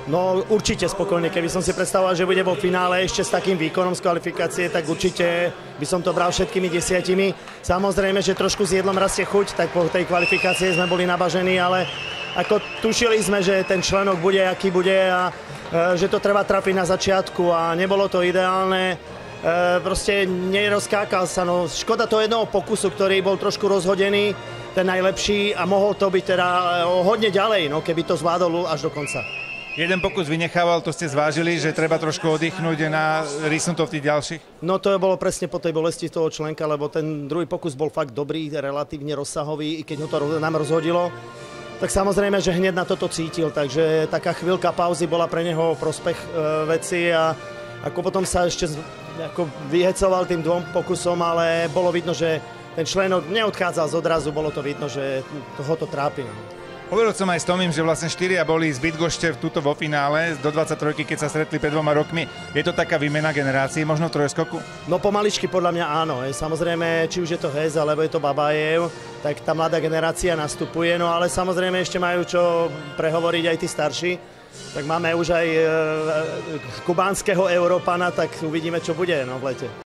No určite spokojne, keby som si predstavoval, že bude vo finále ešte s takým výkonom z kvalifikácie, tak určite by som to bral všetkými 10. Samozrejme, že trošku s jedlom rastie chuť, tak po tej kvalifikácii sme boli nabažení, ale ako tušili sme, že ten členok bude, aký bude a že to treba trafiť na začiatku a nebolo to ideálne. Proste nerozkákal sa, no škoda toho jednoho pokusu, ktorý bol trošku rozhodený, ten najlepší a mohol to byť teda hodne ďalej, no keby to zvládol až do konca. Jeden pokus vynechával, to ste zvážili, že treba trošku oddychnúť na rýsnuto v tých ďalších? No to bolo presne po tej bolesti toho členka, lebo ten druhý pokus bol fakt dobrý, relatívne rozsahový, i keď ho to nám rozhodilo. Tak samozrejme, že hneď na toto cítil, takže taká chvíľka pauzy bola pre neho prospech veci a ako potom sa ešte ako vyhecoval tým dvom pokusom, ale bolo vidno, že ten členok neodchádzal z odrazu, bolo to vidno, že ho to trápi. Hovoril som aj s Tomím, že vlastne 4 boli z Bydgošče tuto vo finále, do 23, keď sa stretli pred 2 rokmi. Je to taká výmena generácií, možno trojskoku? No pomaličky podľa mňa áno. Samozrejme, či už je to Hez, alebo je to Babajev, tak tá mladá generácia nastupuje, no ale samozrejme ešte majú čo prehovoriť aj tí starší. Tak máme už aj kubánskeho Európana, tak uvidíme, čo bude v lete.